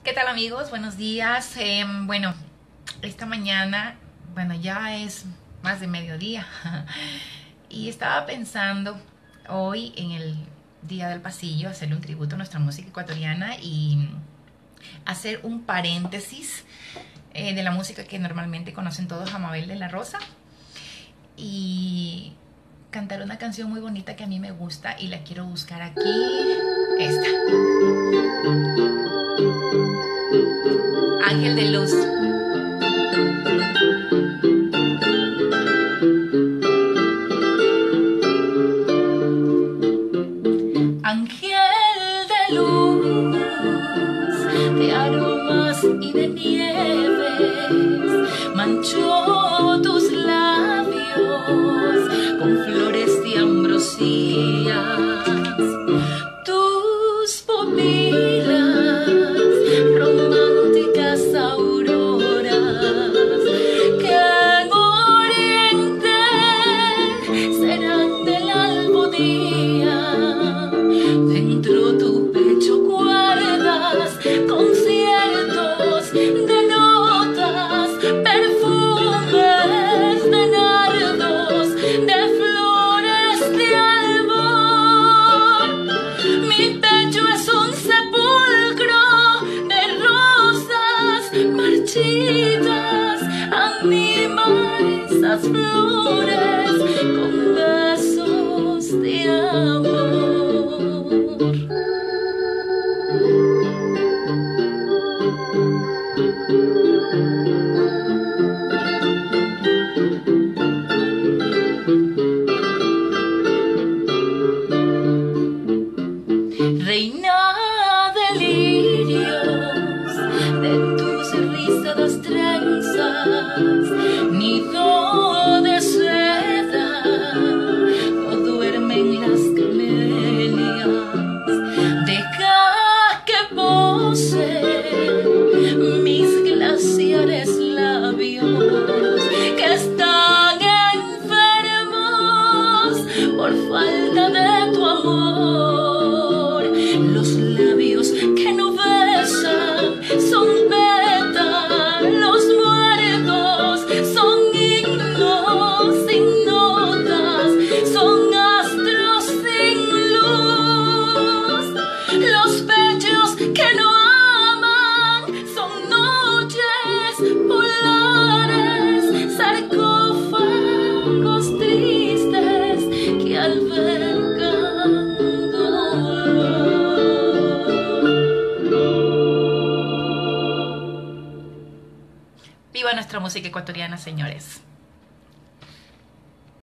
¿Qué tal amigos? Buenos días. Bueno, esta mañana, bueno, ya es más de mediodía y estaba pensando hoy en el Día del Pasillo hacerle un tributo a nuestra música ecuatoriana y hacer un paréntesis de la música que normalmente conocen todos a Mabel de la Rosa y cantar una canción muy bonita que a mí me gusta y la quiero buscar aquí. Esta. Ángel de Luz. Ángel de luz, de aromas y de nieves, manchó tus labios con flores de ambrosía. Tus pupilas, románticas auroras, que en oriente serán del albo día. Dentro tu pecho guardas conciertos de notas, perfumes de nardos, de flores de albor. Mi pecho es un sepulcro de rosas marchitas, anima esas flores con besos de amor. Reina de lirios, de tus rizadas trenzas, nido de seda, no duermen las camelias. Deja que posen mis glaciares labios, que están enfermos por falta de tu amor. Los labios que no besan son pétalos muertos, son himnos sin notas, son astros sin luz. Los pechos que no aman son noches polares, sarcófagos tristes que albergan dolor. Viva nuestra música ecuatoriana, señores.